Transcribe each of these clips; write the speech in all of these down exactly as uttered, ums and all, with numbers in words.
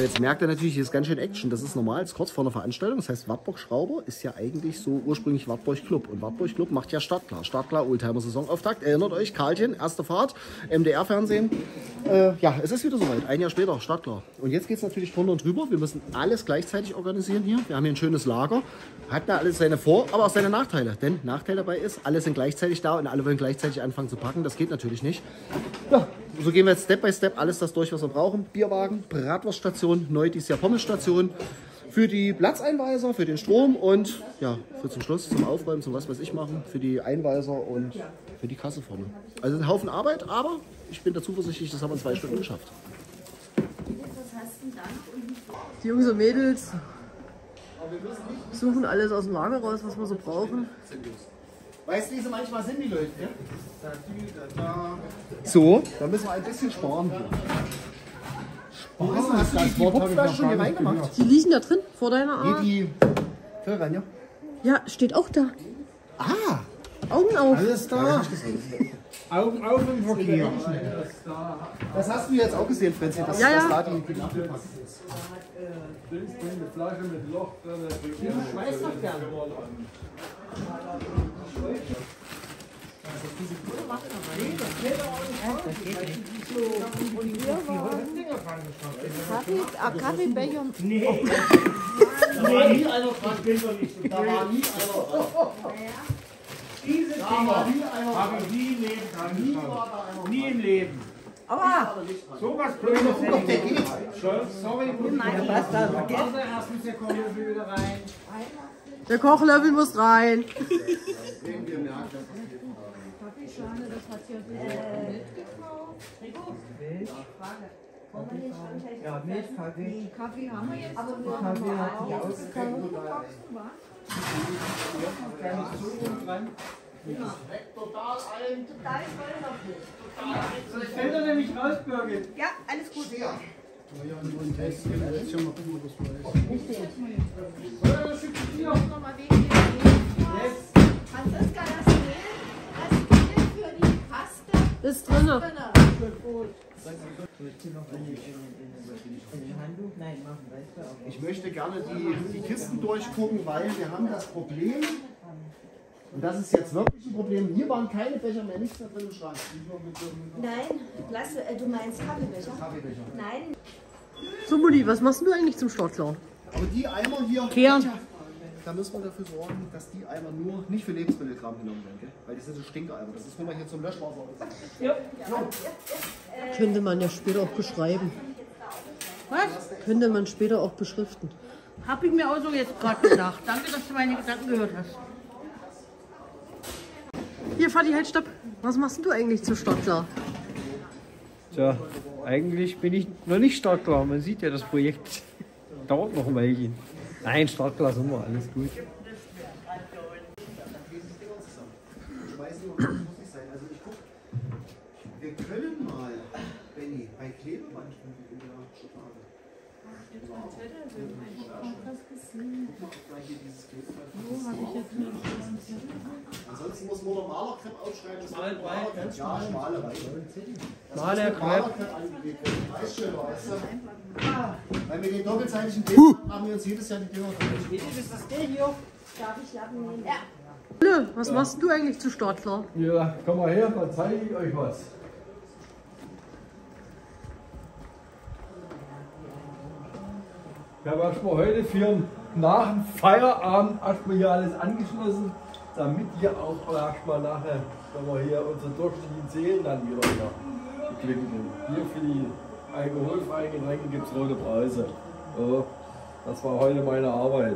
jetzt merkt ihr natürlich, hier ist ganz schön Action. Das ist normal, ist kurz vor einer Veranstaltung. Das heißt, Wartburg Schrauber ist ja eigentlich so ursprünglich Wartburg Club. Und Wartburg Club macht ja Startklar. Startklar, Oldtimer Saisonauftakt. Erinnert euch, Karlchen, erste Fahrt, M D R-Fernsehen. Äh, ja, es ist wieder soweit. Ein Jahr später, Startklar. Und jetzt geht es natürlich drunter und drüber. Wir müssen alles gleichzeitig organisieren hier. Wir haben hier ein schönes Lager. Hat da alles seine Vor-, aber auch seine Nachteile. Denn Nachteil dabei ist, alle sind gleichzeitig da und alle wollen gleichzeitig anfangen zu packen. Das geht natürlich nicht. Ja, so gehen wir jetzt Step by Step alles das durch, was wir brauchen. Bierwagen, Bratwurststation, neu dieses Jahr Pommesstation. Für die Platzeinweiser, für den Strom und ja, für zum Schluss zum Aufräumen, zum was weiß ich machen, für die Einweiser und für die Kasse vorne. Also ein Haufen Arbeit, aber ich bin da zuversichtlich, das haben wir in zwei Stunden geschafft. Die Jungs und Mädels suchen alles aus dem Lager raus, was wir so brauchen. Weißt du, wie sie manchmal sind, die Leute? Ja? So, da müssen wir ein bisschen sparen hier. Sparen? Oh, hast du die, die Pupflasche schon hier reingemacht? Die liegen da drin, vor deiner Art. Nee, die... Voll rein, ja? Ja, steht auch da. Ah! Augen auf. Alles da. Augen auf im Verkehr. Das hast du jetzt auch gesehen, Franzi, dass, ja, ja. dass da die, die Lampe passt. Eine Flasche mit Loch drin. Kaffee, Kaffeebecher. Nee. Da war nie einer dran. Da war nie einer dran. Diese Dinger habe ich nie im Leben dran geschaut. Nie im Leben. Aber So was Blödes hätte ich nicht. Sorry, ja, was da warte, erst muss der Kochlöffel wieder rein. Der Kochlöffel muss rein. Kaffeeschale, das hat ja Milch gekauft. Frage. Ja, Milch, Kaffee. Nee, Kaffee haben wir jetzt. Aber wir Kaffee haben hat auch die ausgekauft. Kleines Zugang dran. Total allen. Total voll noch nicht. Das fällt er nämlich raus, Birgit. Ja, alles gut. Ja. Nochmal wegen dem Mehl. Franziska, das Mehl, das Mehl für die Paste Ist drin. drin. Ich möchte gerne die, die Kisten durchgucken, weil wir haben das Problem, und das ist jetzt wirklich ein Problem, hier waren keine Becher mehr, nichts mehr drin im Schrank. Nein, lass, äh, du meinst Kaffeebecher? Kaffeebecher. Nein. So, Mutti, was machst du eigentlich zum Startklar? Aber die Eimer hier, Kehren. da müssen wir dafür sorgen, dass die Eimer nur nicht für Lebensmittelkram genommen werden, gell? Weil die sind so Stinkeeimer. Das ist nur mal hier zum Löschwasser. Ja. Könnte man ja später auch beschreiben. Was? Könnte man später auch beschriften. Hab ich mir auch so jetzt gerade gedacht. Danke, dass du meine Gedanken gehört hast. Hier, Vati, halt, stopp. Was machst denn du eigentlich zum Startklar? Tja, eigentlich bin ich noch nicht startklar. Man sieht ja, das Projekt dauert noch ein Weilchen. Nein, startklar sind wir, alles gut. Wir können mal, Benni, bei Klebeband in der Schublade. Ansonsten muss man noch Malerkrepp aufschreiben. Schmale Breite. Ja, schmale Breite. Schmale Krepp. Weißt du, weißt du? Weil wir den doppelseitigen Kleber machen wir uns jedes Jahr die Dinger durch. Ist das der hier? Darf ich Lappen nehmen? Ja. Nö, was machst du eigentlich zu Startklar? Ja, komm mal her, dann zeige ich euch was. Ich habe erstmal heute für nach dem Feierabend erstmal hier alles angeschlossen, damit ihr auch erstmal nachher, wenn wir hier unsere durchschnittlichen Zählen dann wieder hier geklickt sind. Hier für die alkoholfreien Getränke gibt es rote Preise. So, das war heute meine Arbeit.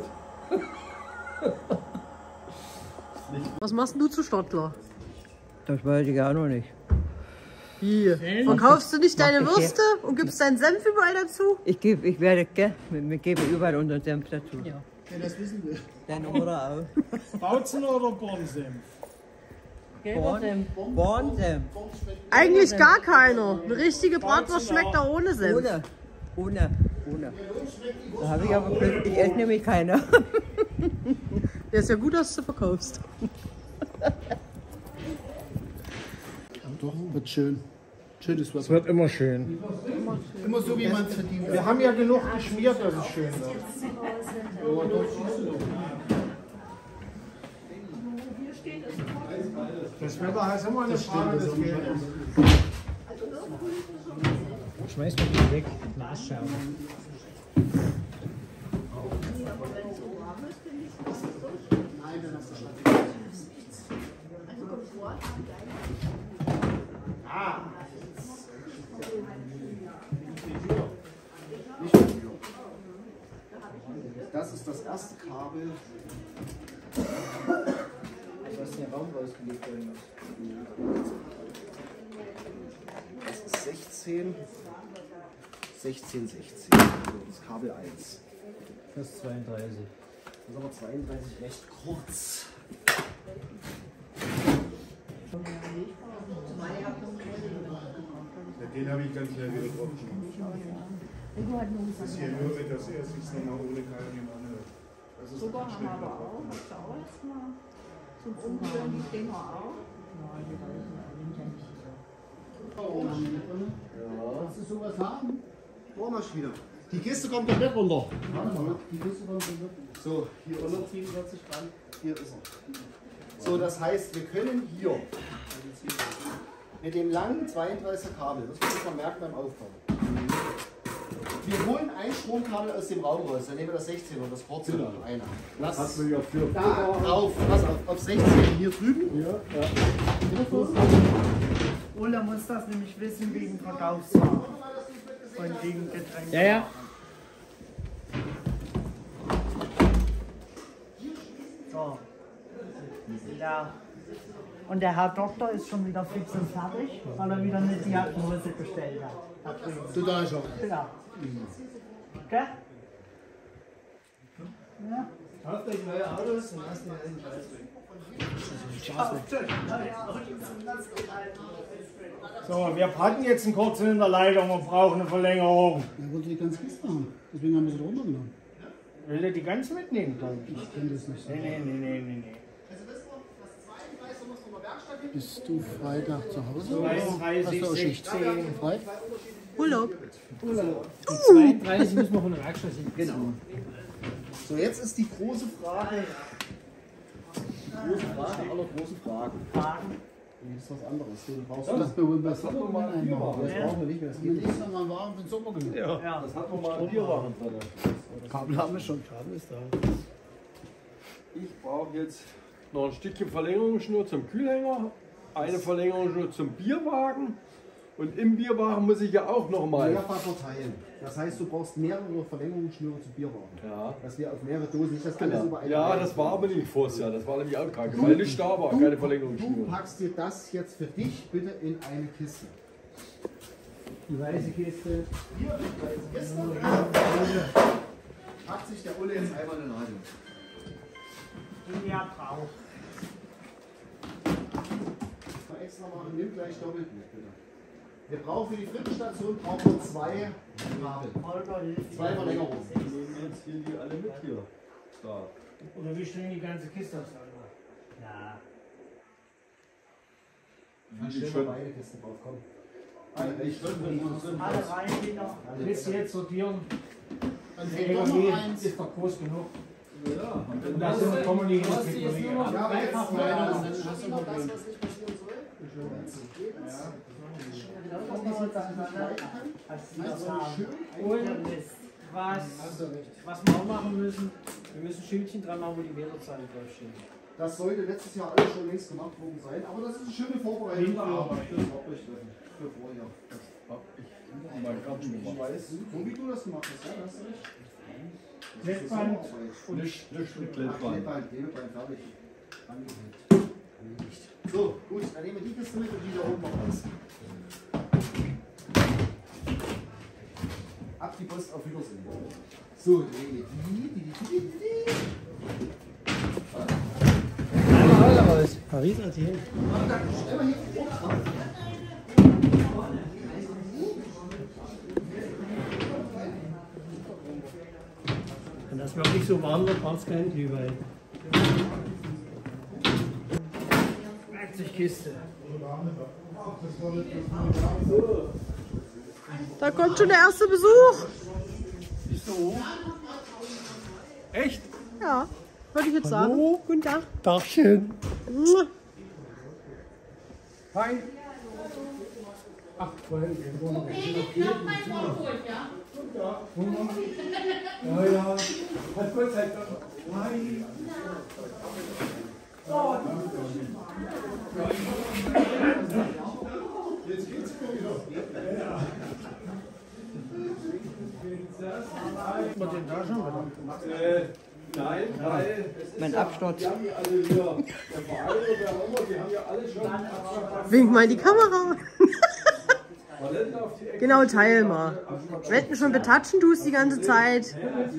Was machst denn du zu Startklar? Das weiß ich auch noch nicht. Wie? Verkaufst du nicht deine Würste und gibst deinen Senf überall dazu? Ich gebe, ich werde, gell, wir, wir geben überall unseren Senf dazu. Ja. Ja, das wissen wir. Deine Mutter auch. Bautzen oder Bornsenf? Bornsenf. Bornsenf. Eigentlich gar keiner. Eine richtige Bratwurst schmeckt auch ohne Senf. Ohne. Ohne. Ohne. Da habe ich aber Glück, ich esse nämlich keine. Ja, ist ja gut, dass du verkaufst. Doch, wird schön. Schönes Es Wetter. wird immer schön. Immer so, wie man es verdient. Wir haben ja genug geschmiert, dass es schön wird. Das Wetter heißt immer eine Frage des Geldes. Schmeiß doch die weg, Glasscherben. Das ist das erste Kabel. Du hast den Raum rausgelegt worden. Das ist sechzehn, sechzehn, sechzehn. Das Kabel eins. Das ist zweiunddreißig. Das ist aber zweiunddreißig recht kurz. Den habe ich ganz schnell wieder drauf gemacht. Das ist hier nur, wenn das erst ist, nochmal ohne keine andere. Das ist Zucker ein haben wir aber auch. Hast du auch erstmal zum Umrühren die Dinger auch? Ja. Kannst du sowas haben? Bohrmaschine. Die Kiste kommt komplett runter. Warte mal, die Kiste kommt komplett runter. So, hier hundertsiebenundvierzig Gramm. Hier ist er. So, das heißt, wir können hier mit dem langen zweiunddreißiger Kabel, das muss man merken beim Aufbau. Wir holen ein Stromkabel aus dem Raum raus, dann nehmen wir das sechzehn und das kurze Genau. einer. Das Lass hat man ja für. da drauf, pass auf, auf sechzehn hier drüben. Ja, ja. Ulla muss das nämlich wissen wegen Verkaufswaren. Von wegen Getränken. Ja, ja. So. Ja. Und der Herr Doktor ist schon wieder fix und fertig, weil er wieder eine Diagnose gestellt hat. Total schon. Ja. Gell? Ja. Kauft euch neue Autos und lasst den alten Scheiß weg. So, wir hatten jetzt einen kurzen in der Leitung und brauchen eine Verlängerung. Er wollte die ganze Kiste haben. Deswegen haben wir sie runtergenommen. Will er die ganz mitnehmen, glaube ich? Ich kenne das nicht so. Nee, nee, nee, nee, nee, nee. Bist du Freitag zu Hause? zweiunddreißig, Hast du auch Schicht? sechzehn. Frei? Urlaub. zweiunddreißig müssen wir von der Werkstatt hin. Genau. So, jetzt ist die große Frage. Große Frage aller großen Fragen. Das ist was anderes. Du brauchst das Bewusstsein. Das hat man mal ein Bier machen. Das brauchen wir nicht mehr. Das geht nicht. Das mal warm für den Sommer genug. Ja, das hat man mal ein Bier machen drin. Kabel haben wir schon. Kabel ist da. Ich brauche jetzt noch ein Stückchen Verlängerungsschnur zum Kühlhänger, eine Verlängerungsschnur zum Bierwagen und im Bierwagen muss ich ja auch noch mal. Mehrfach verteilen. Das heißt, du brauchst mehrere Verlängerungsschnüre zum Bierwagen. Ja. Dass wir auf mehrere Dosen nicht das alles über eine Ja, Reihe- das war aber nicht vorher, ja. Das war nämlich auch kacke, weil nicht da war, keine Du Verlängerungsschnur. packst dir das jetzt für dich bitte in eine Kiste. Die weiße Kiste. Hier in die weiße Kiste. Packt sich der Ulle jetzt einmal in den Leitung. Ja, drauf. Mal extra machen, nimm gleich doppelt mit, bitte. Wir brauchen für die Frittenstation brauchen wir zwei Kabel. Zwei Verlängerungen. Wir nehmen jetzt hier die alle mit hier. Da. Oder wir stellen die ganze Kiste aufs Auto. Ja. Dann stellen wir beide Kisten drauf, komm. Ich würde Alle rein, Kinder. Willst du jetzt sortieren? Dann Der fehlt L doch K G noch eins. ist doch groß genug. Ja, Das ist eine Kommunikation. Ja, aber jetzt Ja, leider, dann hast du noch das, was nicht passieren soll. Und was, was wir auch machen müssen, wir müssen Schildchen dran machen, wo die Meterzahl draufsteht. Das sollte letztes Jahr alles schon längst gemacht worden sein, aber das ist eine schöne Vorbereitung für das Hauptbesprechen. Für vorher. ich mal Karten Ich gemacht. weiß, so wie du das gemacht hast, ja, hast du recht. Klettband. Nicht, nicht mit Ach, Klettband. Klettband, Klettband, fertig. Angehängt. Erledigt. So, gut, dann nehmen wir die Kiste mit und die da oben noch raus. Ab die Post, auf Wiedersehen. So, dann nehmen wir die, die, die, die, die. Raus. Paris erzählt. Stell mal hier vor. Wenn das wirklich so warm wird, braucht es keinen Glühwein. Werkzeugkiste. Da kommt schon der erste Besuch. Bist du hoch? Echt? Ja, würde ich jetzt sagen. Hallo? Guten Tag. Dachchen. Mua. Hi. Ach, weil Ich glaube, mein Motor, ja. ja, ja. Halt kurz, halt. Hi. Jetzt geht's wieder. Was denn da schon wieder? Äh, nein, weil Mein Absturz. die haben ja alle hier, der Verein oder wer auch immer, die haben ja alle schon Wink mal in die Kamera. Paletten auf die Ecke. Genau, teil mal. Wenn du schon betatschen tust die ganze Zeit.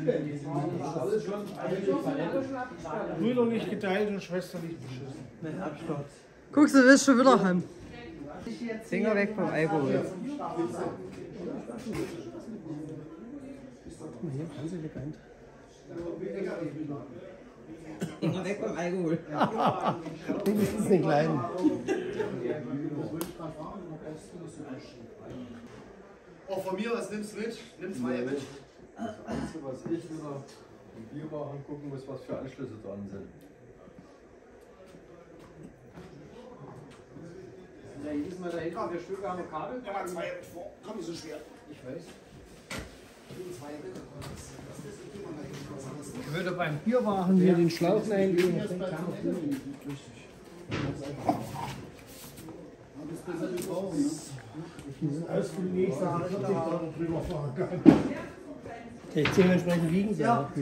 Brüder nicht geteilt und Schwester nicht beschissen. Mein Absturz. Guckst du, willst schon wieder haben. Finger weg vom Alkohol. Finger weg vom Alkohol. Wenigstens den kleinen. Auch von mir, was nimmst du mit? Nimm zwei mit. Das Einzige, was ich wieder im Bierwagen gucken muss, was für Anschlüsse dran sind. Ja, jedes Mal da hinten der Stück am Kabel. Ja, mal zwei mit vor. Komm, nicht so schwer. Ich weiß. Zwei mit. Ich würde beim Bierwagen hier den Schlauch einlegen. Die sind alles für die nächste vierzig Euro drüber fahren kann. Dementsprechend wiegen sie ja. Aber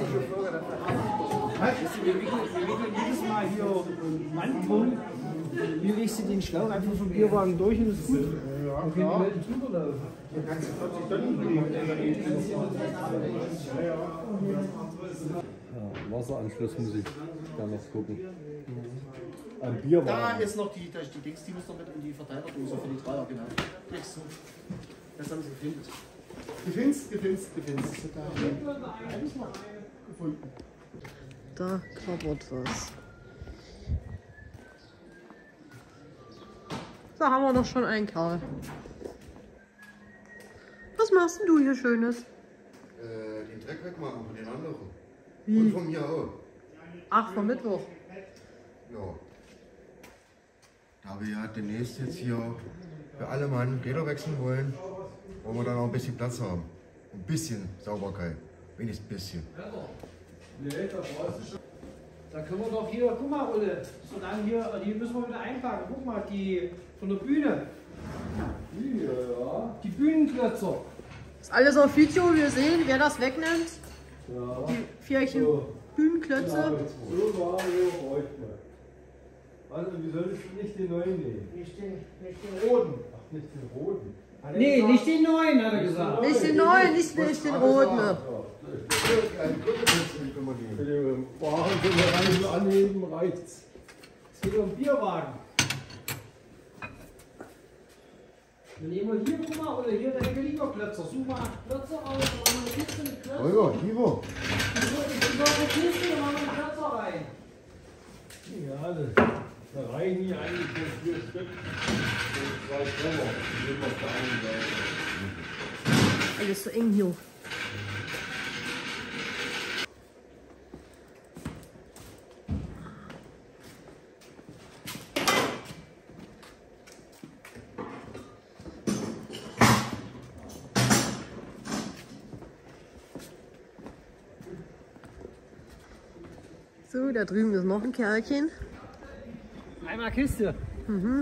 Wir wickeln jedes Mal hier Mann. Hier legst du den Schlauch einfach vom Bierwagen durch und ist gut. Ja, Dann klar. können die Leute drüber laufen. Da kannst du vierzig Tonnen kriegen. Ja, ja. Ja, Wasseranschluss muss ich da noch gucken. Ein Da Bierwagen. ist noch die, die Dings, die muss noch mit in die Verteilerdose für die Dreier, genau. Kriegst du. Das haben sie gefunden. Gefinst, gefinst, gefinst. Eines noch gefunden. Da knabbert was. Da haben wir doch schon einen Kerl. Was machst denn du hier Schönes? Äh, den Dreck wegmachen von den anderen. Wie? Und von mir auch. Ach, vom Mittwoch. Ja. Da wir ja demnächst jetzt hier für alle Mann Räder wechseln wollen, wollen wir dann auch ein bisschen Platz haben. Ein bisschen Sauberkeit. Wenigstens ein bisschen. Da können wir doch hier, guck mal, Ulle, solange hier, die müssen wir wieder einpacken. Guck mal, die von der Bühne. Ja, Die Bühnenklötzer. Ist alles auf Video, wir sehen, wer das wegnimmt. ja. Die Vierchen Bühnenklötze. So war so heute. Also, wie solltest du nicht den neuen nehmen? Nicht den, nicht den roten. Ach, nicht den roten. Nee, nicht den neuen, hat er gesagt. Nicht den neuen, nicht, nicht den roten. Eine Kundensitzung können wir Für nehmen. den Wagen für die Reise anheben reicht's. Es geht um Bierwagen. Dann nehmen wir hier, guck mal, oder hier der Ecke liegen Klötzer. Such mal Klötzer aus, dann machen wir eine Kiste mit Klötzer. Holger, Ivo. Ich suche eine Kiste, dann machen wir einen Klötzer rein. Ja, das, da reichen hier eigentlich nur vier Stück. So zwei Treffer. Die sind auf der einen Seite. Alles so eng hier. So, da drüben ist noch ein Kerlchen. Einmal Kiste. Mhm.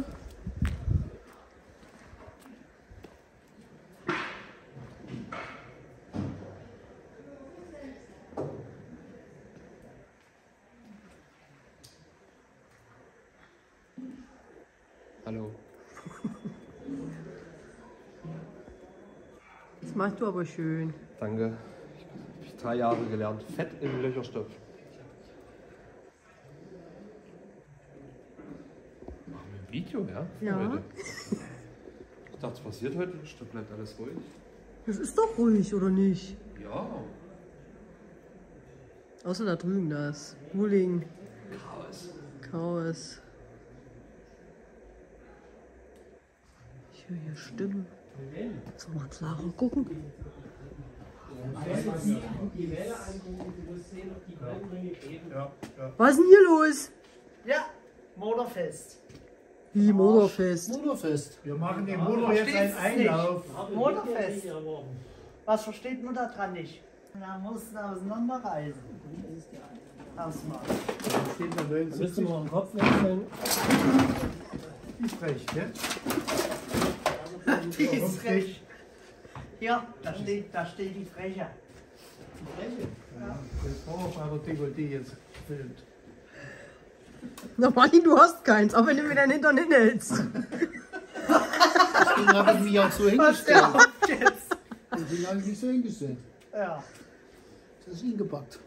Hallo. Das machst du aber schön. Danke. Ich habe drei Jahre gelernt. Fett im Löcherstoff. Machen wir ein Video, ja? Für Ja. Heute. Ich dachte, es passiert heute nicht. Da bleibt alles ruhig. Das ist doch ruhig, oder nicht? Ja. Außer da drüben, das Bulling, Chaos. Chaos. Ich höre hier Stimmen. Sollen wir uns nachher gucken? Was ist denn hier los? Ja, Motorfest. Wie Motorfest? Motorfest. Wir machen dem Motor jetzt einen Einlauf. Motorfest. Was versteht man da dran nicht? Da mussten auseinanderreisen. Erstmal. Steht da drin. Müsste man den Kopf wechseln. Die ist frech, ne? Die ist frech. Hier, da steht, da steht die Freche. Die Freche? Ja. Das braucht auf einer D V D jetzt gefilmt. Na Martin, du hast keins, auch wenn du mir dein Hintern hinhältst. Deswegen habe ich mich auch so hingestellt. Deswegen habe ich mich so hingestellt. Ja. Das ist hingepackt.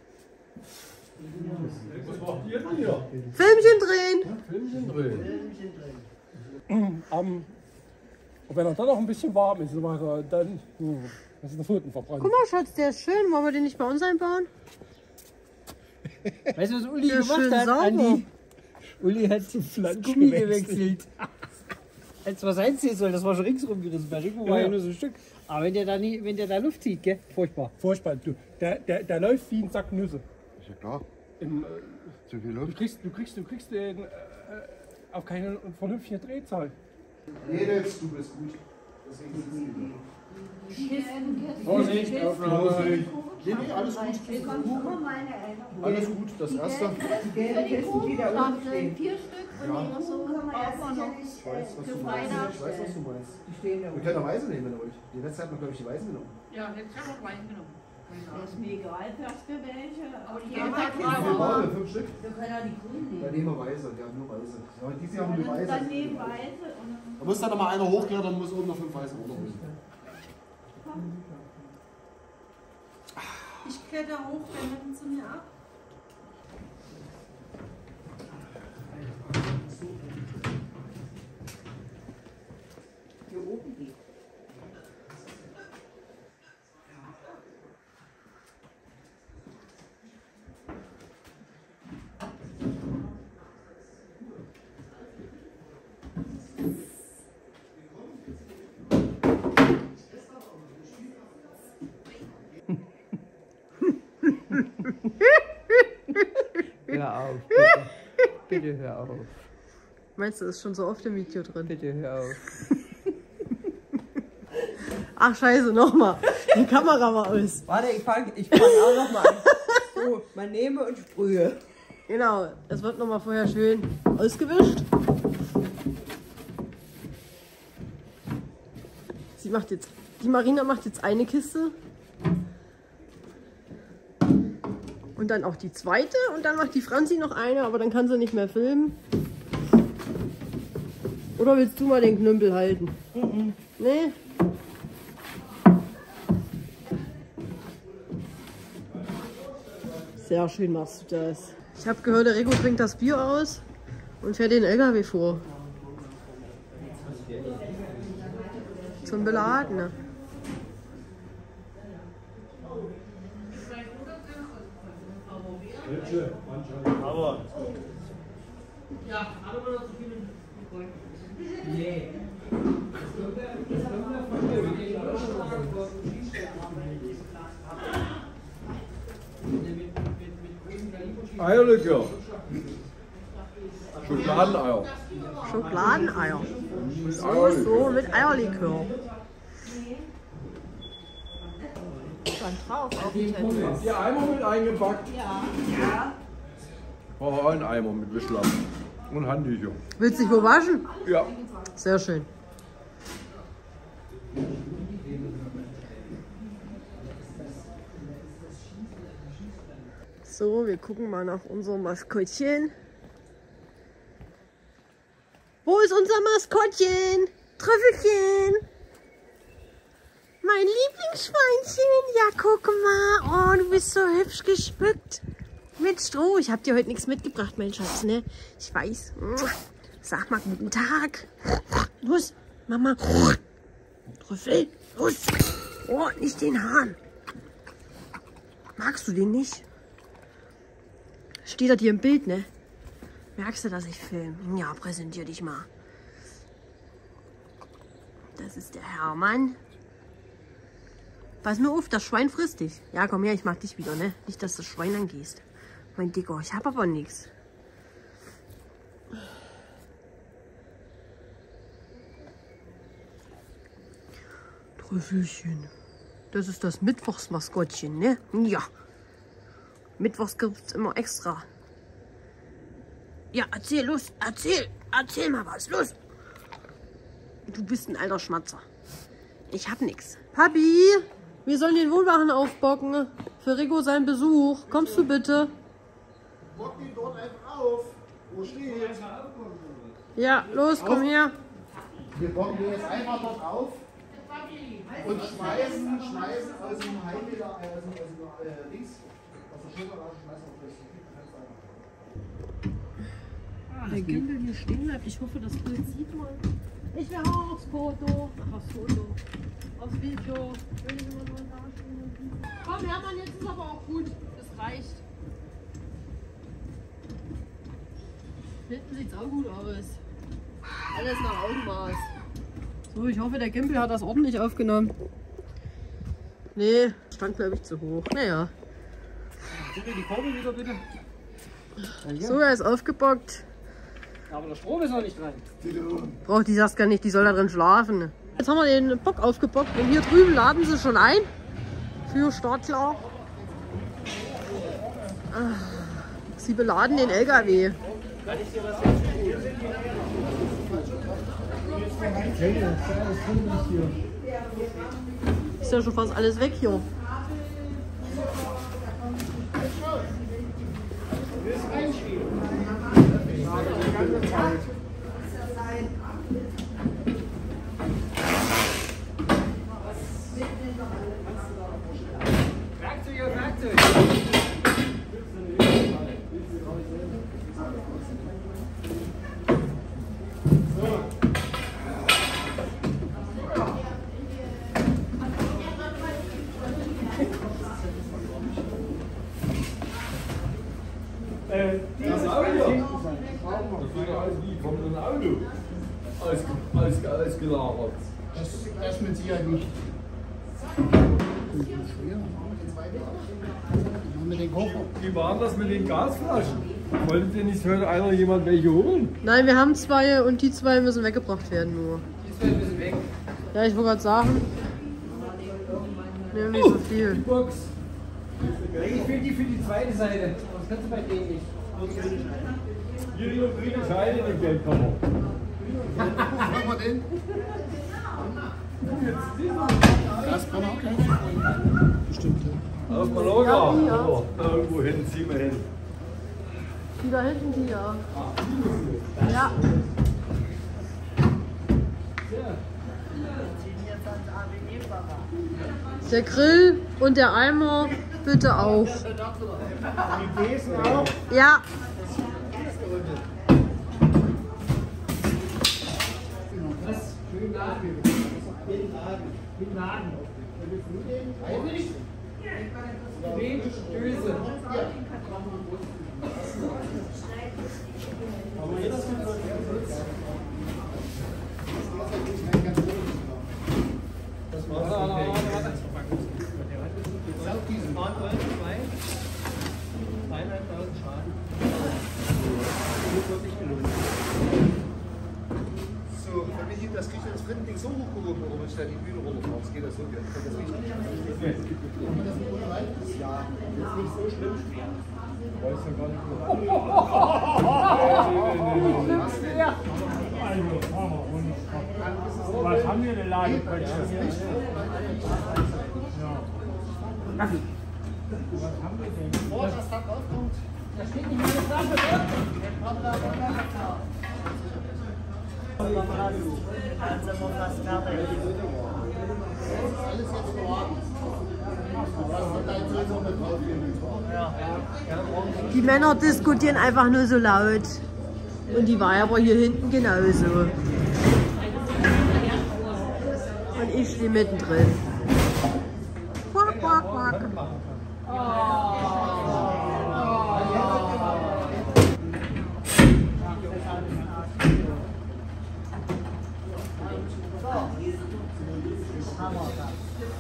Was macht ihr denn hier? Filmchen drehen. Ja, Filmchen drehen. Filmchen drehen. Um, und wenn er dann noch ein bisschen warm ist, so weiter, dann hm, das ist eine Pfoten verbrannt. Guck mal, Schatz, der ist schön. Wollen wir den nicht bei uns einbauen? Weißt du, was Uli Der ist gemacht schön hat, sauber. Andi? Uli hat das Gummi gewechselt. Als was einziehen soll, das war schon ringsrum gerissen. Bei Rico war ja, ja nur so ein Stück. Aber wenn der da, nie, wenn der da Luft zieht, gell? Furchtbar. Furchtbar. Du, der, der, der läuft wie ein Sack Nüsse. Ist ja klar. Im, äh, Zu viel du Luft. kriegst, du kriegst, du kriegst den, äh, auf keine vernünftige Drehzahl. Nee, du bist gut. Deswegen Vorsicht, Aufnahme. Nee, nee, alles gut. Alles gut, das erste. Vier Stück und ja. So auch noch. Ich weiß, was du meinst. Ich weiß, was du meinst. Wir können auch Weise nehmen, wenn ihr wollt. Die letzte hat man, glaube ich, die Weisen genommen. Ja, jetzt haben wir Wein genommen. Das ist mir egal, was für welche. Aber die Ja, haben halt Wie viel drei. waren wir? Fünf Stück? Wir können ja die grünen Dann nehmen. nehmen wir Weise. Ja, nur Weise. Ja, dieses Jahr haben wir Weise. Dann nehmen Weiße und Da muss dann noch mal einer hochklettern und muss oben noch fünf Weiße runterholen. Ich kletter hoch, dann machen sie mir ab. hier oben geht. Hör auf, bitte. Bitte hör auf. Meinst du, ist schon so oft im Video drin? Bitte hör auf. Ach scheiße, nochmal. Die Kamera war aus. Warte, ich fange ich fang auch nochmal an. So, man nehme und sprühe. Genau, es wird nochmal vorher schön ausgewischt. Sie macht jetzt, die Marina macht jetzt eine Kiste. Und dann auch die zweite und dann macht die Franzi noch eine, aber dann kann sie nicht mehr filmen. Oder willst du mal den Knüppel halten? Mhm. Nee? Sehr schön machst du das. Ich habe gehört, der Rico trinkt das Bier aus und fährt den L K W vor. Zum Beladen. Ne? Aber. Ja, aber noch zu viele. Nee. Eierlikör. Schokoladeneier. Schokoladeneier. So, Eierlikör. so mit Eierlikör. Schon drauf auf dem Teller. Habt ihr Eimer mit eingepackt? Ja. Ja. Oh, ein Eimer mit Wischlappen. Und Handtücher. Willst du dich wo waschen? Ja. Sehr schön. So, wir gucken mal nach unserem Maskottchen. Wo ist unser Maskottchen? Trüffelchen. Mein Lieblingsschweinchen. Ja, guck mal. Oh, du bist so hübsch geschmückt. Mit Stroh. Ich habe dir heute nichts mitgebracht, mein Schatz, ne? Ich weiß. Sag mal guten Tag. Los, Mama. Trüffel, los. Oh, nicht den Hahn. Magst du den nicht? Steht er dir im Bild, ne? Merkst du, dass ich filme? Ja, präsentier dich mal. Das ist der Hermann. Pass mir auf, das Schwein frisst dich. Ja, komm her, ich mach dich wieder, ne? Nicht, dass das Schwein angehst. Mein Dicker, ich hab aber nichts. Trüffelchen. Das ist das Mittwochsmaskottchen, ne? Ja. Mittwochs gibt's immer extra. Ja, erzähl, los, erzähl, erzähl mal was, los. Du bist ein alter Schmatzer. Ich hab nix. Papi, wir sollen den Wohnwagen aufbocken. Für Rico seinen Besuch. Kommst du bitte? Bock ihn dort einfach auf. Wo steht? Ja, los, komm her. Wir bocken den jetzt einfach dort auf und schmeißen, schmeißen aus dem Heimmeter, äh, aus dem, aus dem äh, links, aus der Schulterlage, schmeißen auf das Fenster. Der Gimbal hier stehen bleibt. Ich hoffe, das Bild sieht man. Ich will auch aufs Foto. Ach, aufs Foto. Aufs Video. Komm, Hermann, jetzt ist aber auch gut. Das reicht. Hinten sieht es auch gut aus. Alles nach Augenmaß. So, ich hoffe, der Gimbal hat das ordentlich aufgenommen. Nee, stand glaube ich zu hoch. Naja. Bitte die Kurbel wieder, bitte. So, er ist aufgebockt. Aber der Strom ist noch nicht dran. Braucht die Saskia nicht, die soll da drin schlafen. Jetzt haben wir den Bock aufgebockt und hier drüben laden sie schon ein. Für startklar. Sie beladen den L K W. Ist ja schon fast alles weg hier. Werkzeug auf Werkzeug. Äh, das Auto. Das ist ja alles wie von einem Auto ausgelagert. Aus, aus Das, das mit Sicherheit nicht. Mit den Kocher. Wie war das mit den Gasflaschen? Wollte denn nicht heute einer jemand welche holen? Nein, wir haben zwei und die zwei müssen weggebracht werden nur. Die zwei müssen weg. Ja, ich wollte gerade sagen. Wir haben nicht so viel. Die Box. Ich will die für die zweite Seite. Das kannst du bei denen nicht. Hier die grüne Scheide in den Geldkammer. Was machen wir denn? Das kann auch kein bestimmt. Auf Mallorca. Ja, die, ja. Aber da irgendwo hin, ziehen wir hin. Die da hinten, die ja. Ja. Der Grill und der Eimer bitte auch. Die Besen auch. Ja. Schön Laden. Schön Laden. Eigentlich? Nee, Döse. Aber jetzt das war's. Warte, warte, warte. Jetzt auf diesen Fahrrad zwei. Zweieinhalbtausend Schaden. Wirklich gelungen. So, damit ich das kriege ich das Frittending so hochgehoben, warum ich da die Bühne runterfahre. Das geht das so, geht das richtig. Kann man das mit ohne Leid? Ja, das ist nicht so schlimm. Weiß ja gar nicht mehr. Was haben wir denn Ladequetsche? Was haben wir denn? Bevor das da drauf kommt. Da steht nicht meine Flasche drin. Dann sind wir fast fertig. Alles jetzt verraten. Was wird dein Sohn noch mit drauf gehen? Die Männer diskutieren einfach nur so laut. Und die Weiber hier hinten genauso. Und ich stehe mittendrin. Quack, quack, quack. Hammer da.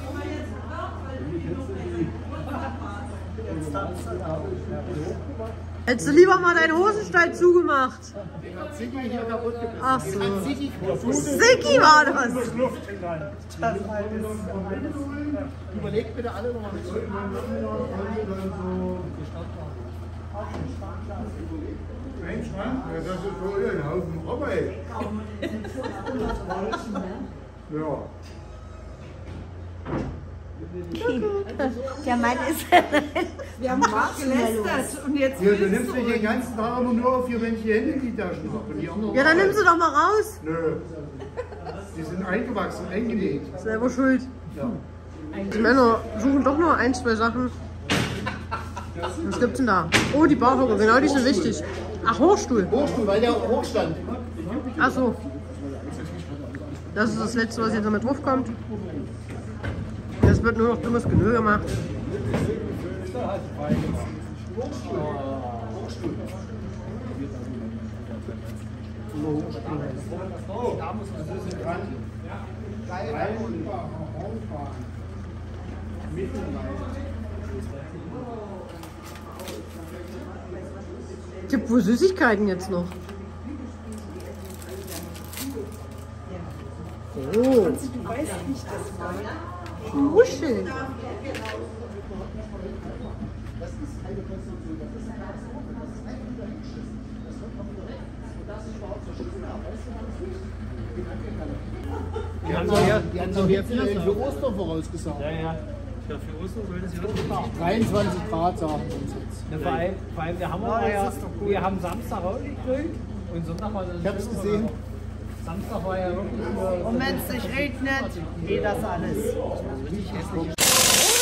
Jetzt tanzt er da. Hättest du lieber mal deinen Hosenstall zugemacht? Ach so. Sicki war das. Überlegt bitte alle nochmal mit. Ein Schrank? Ja, das ist wohl ein Haufen Arbeit. Ja. Der Mann ist. Wir haben gerade gelästert und jetzt. Ja, du nimmst dich den ganzen Tag immer nur auf hier, wenn ich die Hände in die Taschen habe. Und die anderen Ja, dann nimm sie doch mal raus. Nö. Die sind eingewachsen, eingenäht. Selber schuld. Ja. Die Männer suchen doch nur ein, zwei Sachen. Was gibt's denn da? Oh, die Barhocker, genau, die sind wichtig. Ach, Hochstuhl. Hochstuhl, weil der hoch stand. Ach so. Das ist das Letzte, was jetzt damit draufkommt. Jetzt wird nur noch dummes Genö gemacht. Gibt wohl Süßigkeiten jetzt noch. Oh. Du weißt nicht, das war. Muscheln. Die haben ja, die haben ja für, für Ostern vorausgesagt. Ja, ja. Ja, für Ostern soll das ja wirklich nicht. dreiundzwanzig Grad sagen sie uns jetzt. Na, vor, allem, vor allem der Hammer war ja, wir haben Samstag rausgegrillt und Sonntag war das. Ich hab's gesehen. Samstag war ja wirklich nur. Und wenn es nicht regnet, geht das alles. Richtig hässlich.